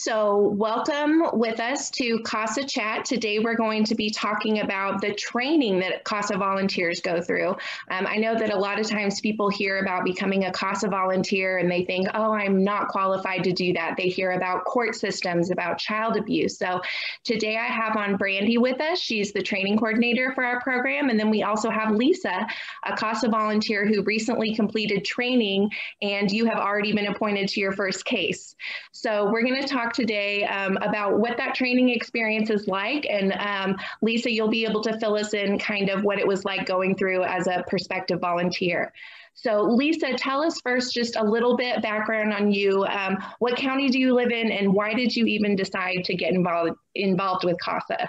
So welcome with us to CASA Chat. Today we're going to be talking about the training that CASA volunteers go through. I know that a lot of times people hear about becoming a CASA volunteer and they think, oh, I'm not qualified to do that. They hear about court systems, about child abuse. So today I have on Brandi with us. She's the training coordinator for our program. And then we also have Lisa, a CASA volunteer who recently completed training, and you have already been appointed to your first case. So we're going to talk today about what that training experience is like. And Lisa, you'll be able to fill us in kind of what it was like going through as a prospective volunteer. So Lisa, tell us first just a little bit background on you. What county do you live in, and why did you even decide to get involved with CASA?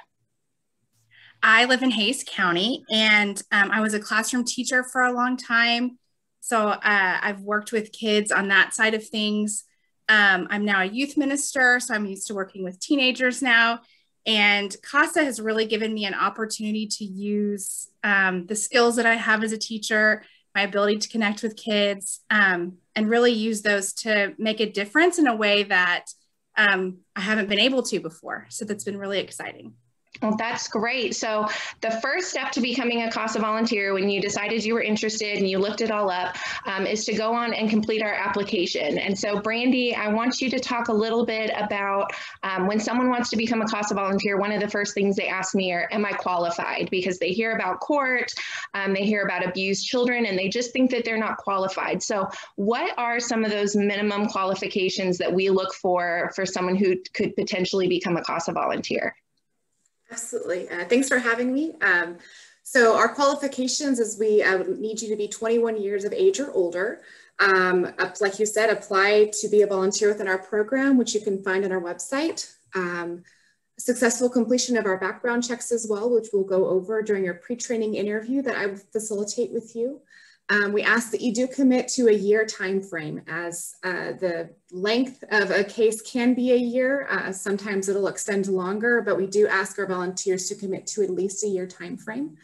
I live in Hays County, and I was a classroom teacher for a long time. So I've worked with kids on that side of things. I'm now a youth minister, so I'm used to working with teenagers now. And CASA has really given me an opportunity to use the skills that I have as a teacher, my ability to connect with kids, and really use those to make a difference in a way that I haven't been able to before. So that's been really exciting. Well, that's great. So the first step to becoming a CASA volunteer, when you decided you were interested and you looked it all up, is to go on and complete our application. And so Brandi, I want you to talk a little bit about when someone wants to become a CASA volunteer, one of the first things they ask me are, am I qualified? Because they hear about court, they hear about abused children, and they just think that they're not qualified. So what are some of those minimum qualifications that we look for someone who could potentially become a CASA volunteer? Absolutely. Thanks for having me. So our qualifications is we need you to be 21 years of age or older. Like you said, apply to be a volunteer within our program, which you can find on our website. Successful completion of our background checks as well, which we'll go over during your pre-training interview that I will facilitate with you. We ask that you do commit to a year time frame, as the length of a case can be a year. Sometimes it'll extend longer, but we do ask our volunteers to commit to at least a year time frame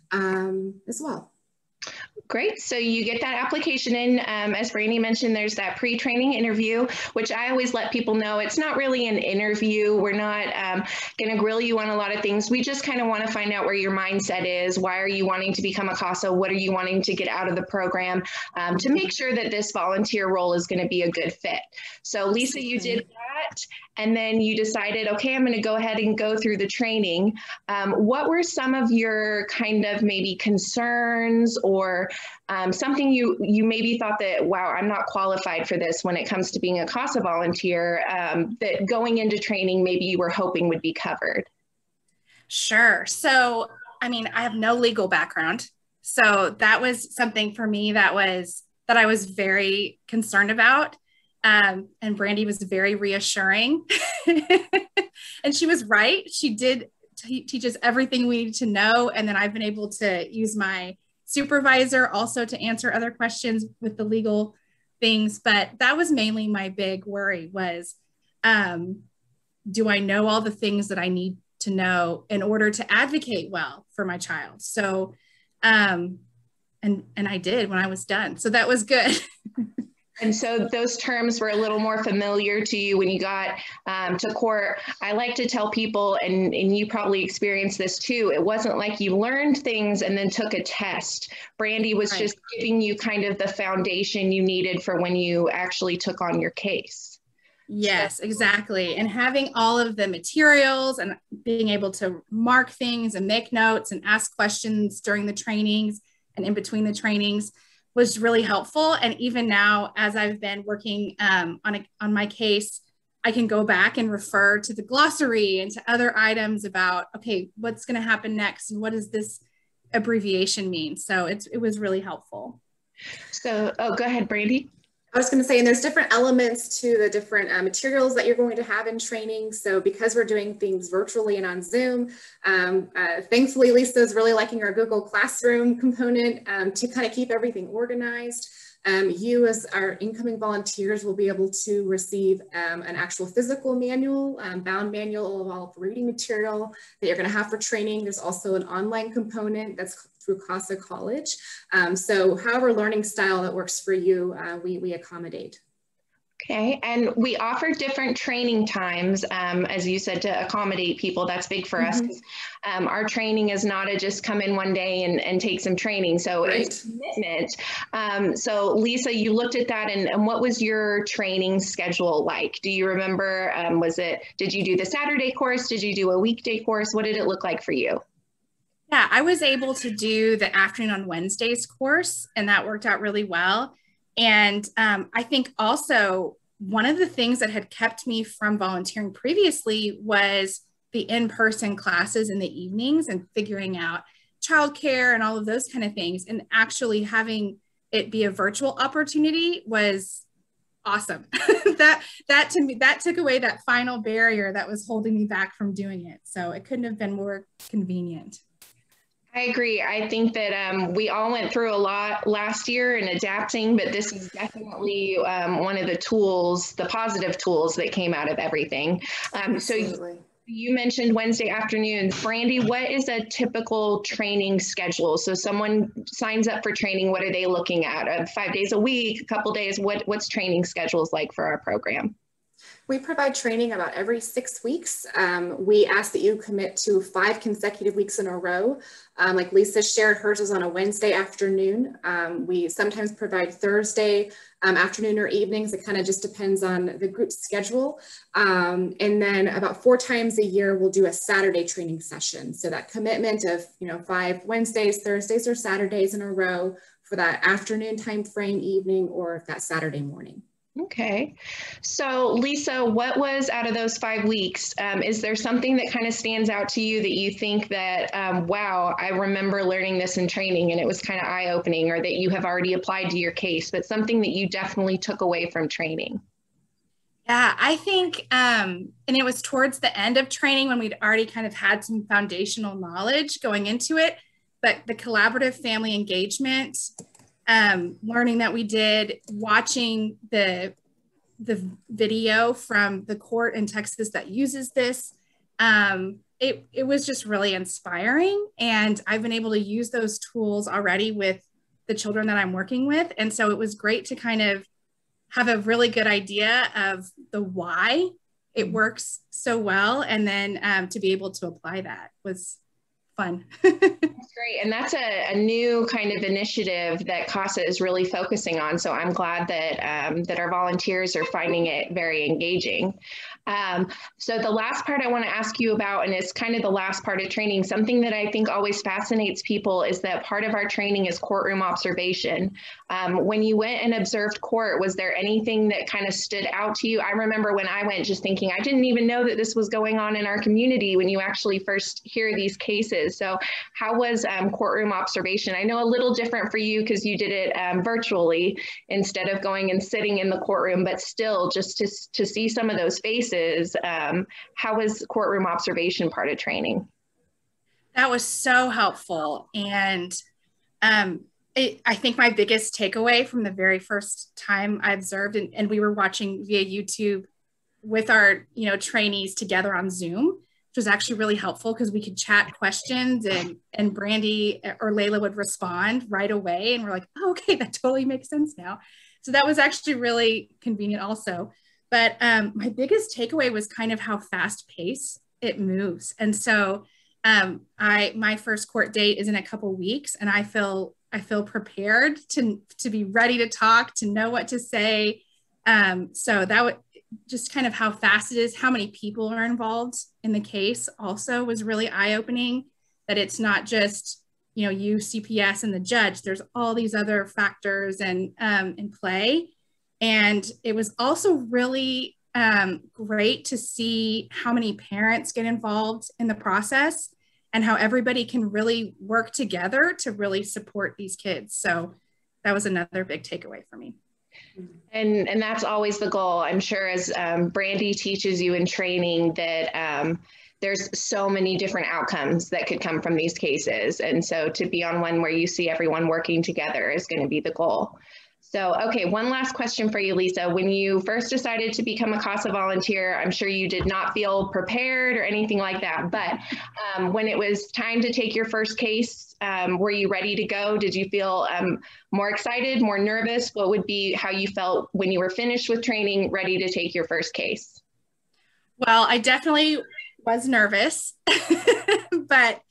as well. Great. So you get that application in. As Brandi mentioned, there's that pre-training interview, which I always let people know it's not really an interview. We're not going to grill you on a lot of things. We just kind of want to find out where your mindset is. Why are you wanting to become a CASA? What are you wanting to get out of the program to make sure that this volunteer role is going to be a good fit? So Lisa, you did that, and then you decided, okay, I'm going to go ahead and go through the training. What were some of your kind of maybe concerns or something you maybe thought that, wow, I'm not qualified for this when it comes to being a CASA volunteer, that going into training maybe you were hoping would be covered? Sure. So, I mean, I have no legal background. So that was something for me that I was very concerned about. And Brandi was very reassuring. And she was right. She did teach us everything we needed to know. And then I've been able to use my supervisor also to answer other questions with the legal things. But that was mainly my big worry was, do I know all the things that I need to know in order to advocate well for my child? So, and I did when I was done. So that was good. And so those terms were a little more familiar to you when you got to court. I like to tell people, and you probably experienced this too, it wasn't like you learned things and then took a test. Brandi was just giving you kind of the foundation you needed for when you actually took on your case. Yes, exactly. And having all of the materials and being able to mark things and make notes and ask questions during the trainings and in between the trainings was really helpful. And even now, as I've been working on my case, I can go back and refer to the glossary and to other items about, okay, what's going to happen next? And what does this abbreviation mean? So it was really helpful. So, oh, go ahead, Brandi. I was going to say, and there's different elements to the different materials that you're going to have in training. So because we're doing things virtually and on Zoom, thankfully, Lisa's really liking our Google Classroom component to kind of keep everything organized. You as our incoming volunteers will be able to receive an actual physical manual, bound manual of all the reading material that you're going to have for training. There's also an online component that's through CASA College. So however learning style that works for you, we accommodate. Okay, and we offer different training times, as you said, to accommodate people. That's big for us. Our training is not a just come in one day and take some training. So it's commitment. So Lisa, you looked at that, and what was your training schedule like? Do you remember, did you do the Saturday course? Did you do a weekday course? What did it look like for you? Yeah, I was able to do the afternoon on Wednesdays course, and that worked out really well. And I think also one of the things that had kept me from volunteering previously was the in-person classes in the evenings and figuring out childcare and all of those kind of things. And actually having it be a virtual opportunity was awesome. that to me, that took away that final barrier that was holding me back from doing it. So it couldn't have been more convenient. I agree. I think that we all went through a lot last year in adapting, but this is definitely one of the tools, the positive tools that came out of everything. So you mentioned Wednesday afternoons. Brandi, what is a typical training schedule? So someone signs up for training, what are they looking at? 5 days a week, a couple days? What's training schedules like for our program? We provide training about every 6 weeks. We ask that you commit to 5 consecutive weeks in a row. Like Lisa shared, hers is on a Wednesday afternoon. We sometimes provide Thursday afternoon or evenings. It kind of just depends on the group's schedule. And then about 4 times a year, we'll do a Saturday training session. So that commitment of 5 Wednesdays, Thursdays, or Saturdays in a row for that afternoon time frame, evening, or that Saturday morning. Okay. So Lisa, what was out of those 5 weeks? Is there something that kind of stands out to you that you think that, wow, I remember learning this in training and it was kind of eye-opening, or that you have already applied to your case, but something that you definitely took away from training? Yeah, I think, and it was towards the end of training when we'd already kind of had some foundational knowledge going into it, but the collaborative family engagement, learning that we did, watching the video from the court in Texas that uses this, it was just really inspiring. And I've been able to use those tools already with the children that I'm working with. And so it was great to kind of have a really good idea of the why it works so well. And then to be able to apply that was fun. That's great. And that's a new kind of initiative that CASA is really focusing on. So I'm glad that, that our volunteers are finding it very engaging. So the last part I want to ask you about, and it's kind of the last part of training, something that I think always fascinates people is that part of our training is courtroom observation. When you went and observed court, was there anything that kind of stood out to you? I remember when I went just thinking, I didn't even know that this was going on in our community when you actually first hear these cases. So how was courtroom observation? I know a little different for you because you did it virtually instead of going and sitting in the courtroom, but still just to see some of those faces. How was courtroom observation part of training? That was so helpful. And I think my biggest takeaway from the very first time I observed, and we were watching via YouTube with our trainees together on Zoom, which was actually really helpful because we could chat questions and Brandi or Layla would respond right away. And we're like, oh, okay, that totally makes sense now. So that was actually really convenient also. But my biggest takeaway was kind of how fast paced it moves. And so my first court date is in a couple weeks, and I feel prepared to be ready to talk, to know what to say. So that would just kind of how fast it is, how many people are involved in the case also was really eye-opening, that it's not just, you, CPS, and the judge. There's all these other factors and in play. And it was also really great to see how many parents get involved in the process and how everybody can really work together to really support these kids. So that was another big takeaway for me. And that's always the goal. I'm sure as Brandi teaches you in training that there's so many different outcomes that could come from these cases. And so to be on one where you see everyone working together is going to be the goal. So, okay, one last question for you, Lisa. When you first decided to become a CASA volunteer, I'm sure you did not feel prepared or anything like that, but when it was time to take your first case, were you ready to go? Did you feel more excited, more nervous? What would be how you felt when you were finished with training, ready to take your first case? Well, I definitely was nervous, but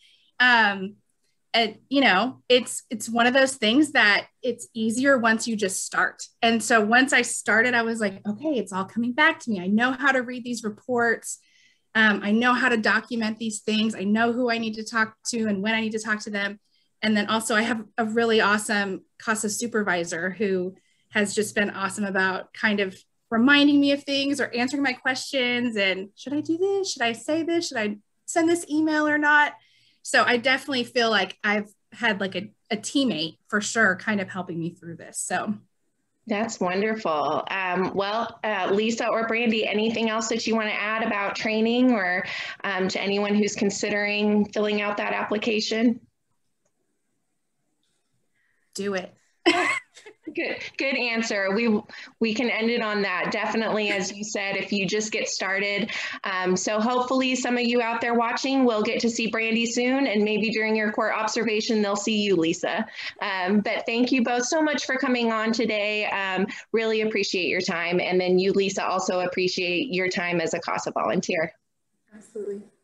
you know, it's one of those things that it's easier once you just start. And so once I started, I was like, okay, it's all coming back to me. I know how to read these reports. I know how to document these things. I know who I need to talk to and when I need to talk to them. And then also I have a really awesome CASA supervisor who has just been awesome about kind of reminding me of things or answering my questions. And should I do this? Should I say this? Should I send this email or not? So I definitely feel like I've had like a teammate for sure kind of helping me through this. So that's wonderful. Lisa or Brandi, anything else that you want to add about training or to anyone who's considering filling out that application? Do it. Good answer. We can end it on that. Definitely, as you said, if you just get started. So hopefully some of you out there watching will get to see Brandi soon, and maybe during your court observation, they'll see you, Lisa. But thank you both so much for coming on today. Really appreciate your time. And then you, Lisa, also appreciate your time as a CASA volunteer. Absolutely.